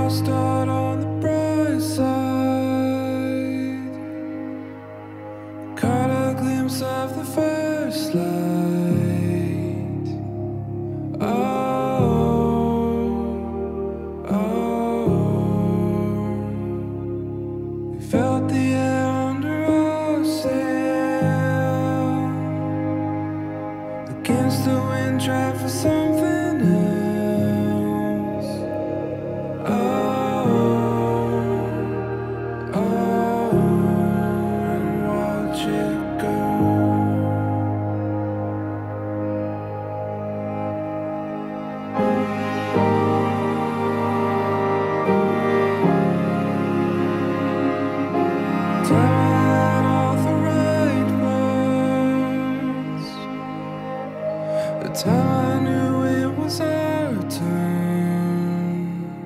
I'll start on the bright side. Caught a glimpse of the first light. We felt the air under our sail. Against the wind, tried for something else. And watch it go. Had all the right words. The time I knew it was our turn.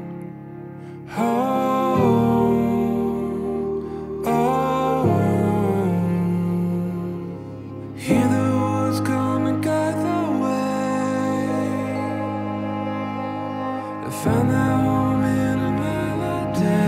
Hear the words gonna guide the way. I found that home in a melody.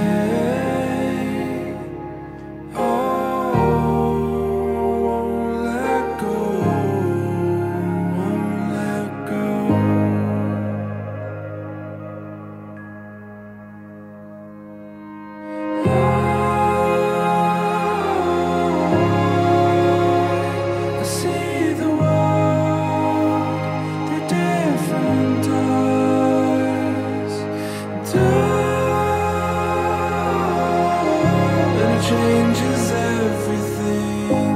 Changes everything.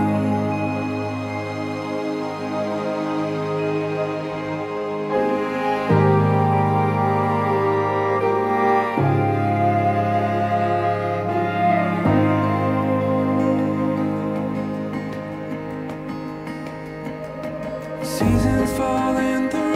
Seasons fall in the